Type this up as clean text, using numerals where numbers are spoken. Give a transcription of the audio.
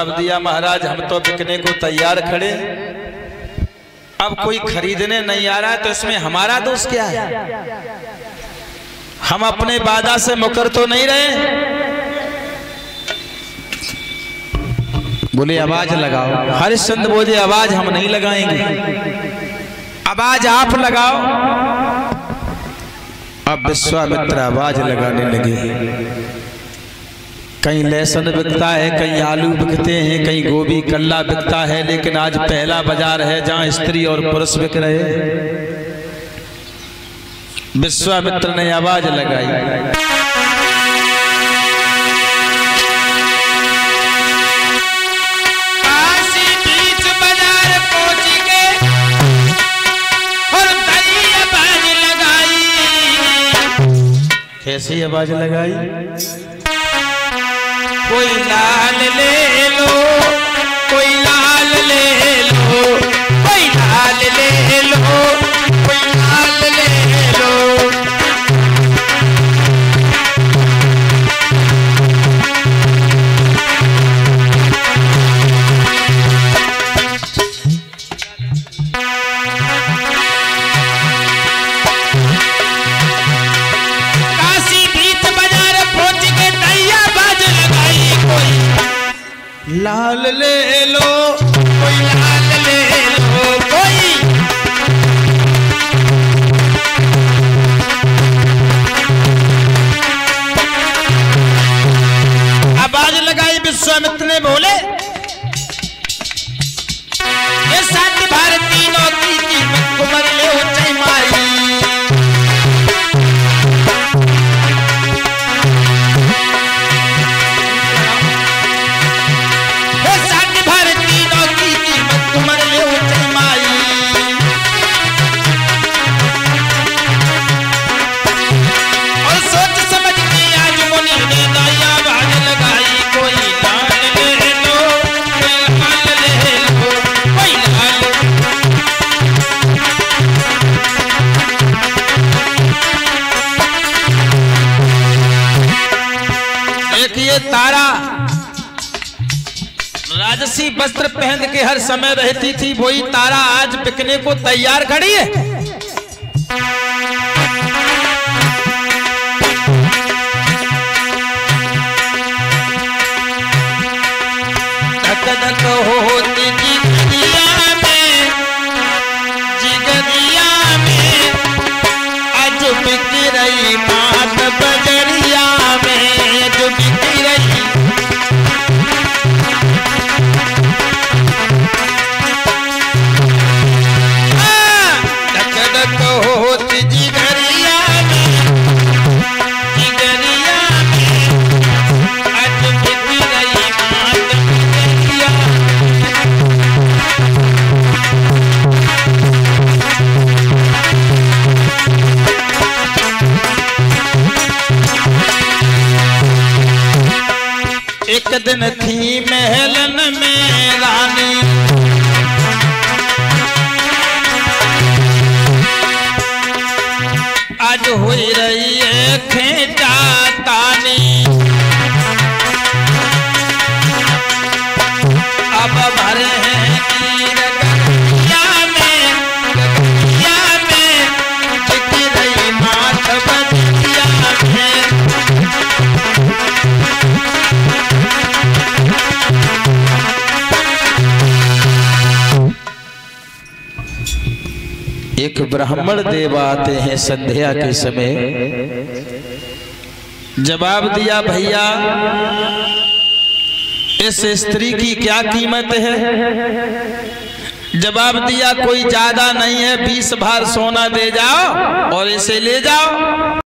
जवाब दिया, महाराज हम तो बिकने को तैयार खड़े, अब कोई खरीदने नहीं आ रहा है तो इसमें हमारा दोष क्या है? हम अपने वादा से मुकर तो नहीं रहे। बोले आवाज लगाओ। हरिश्चंद्र बोले आवाज हम नहीं लगाएंगे, आवाज आप लगाओ। अब विश्वामित्र आवाज लगाने लगे। कहीं लहसुन बिकता है, कहीं आलू बिकते हैं, कहीं गोभी कल्ला बिकता है, लेकिन आज पहला बाजार है जहां स्त्री और पुरुष बिक रहे हैं। विश्वामित्र ने आवाज लगाई, काशी बीच बाजार पहुंच गए और बड़ी आवाज लगाई। कैसी आवाज लगाई? कोई लाल ले लो, कोई लाल ले लो, कोई लाल ले लो, कोई लाल ले लो। काशी बीच बाजार पहुंच के दैया बाज लगाई। कोई लाल ले लो, कोई लाल ले लो, कोई आवाज लगाई। विश्वामित्र ने बोले ये सात भारती नौकी की कुमार ले ऊंचाई मारी। ये सात भारती नौकी की कुमार ले ऊंचाई मारी। और सोच समझ के आज मुनि ने दाया आवाज लगाई। कोई लाल ले लो, कोई लाल ले लो, कोई लाल। एक ये तारा राजसी वस्त्र पहन के हर समय रहती थी, वही तारा आज बिकने को तैयार खड़ी है। धक धक होती जिगरिया में, जिगरिया में आज बिक रही मात बजरिया में, आज बिक रही। धक धक होती जिगरिया में, जिगरिया में आज बिक रही मात बजरिया। एक दिन थी महलन में रानी, आज हुई रही है खेचा तानी। अब भरे हैं नीर गगरिया में, गगरिया में बिक रही माथ बजरिया में। एक ब्राह्मण देव आते हैं संध्या के समय। जवाब दिया, भैया इस स्त्री की क्या कीमत है? जवाब दिया, कोई ज्यादा नहीं है, 20 भार सोना दे जाओ और इसे ले जाओ।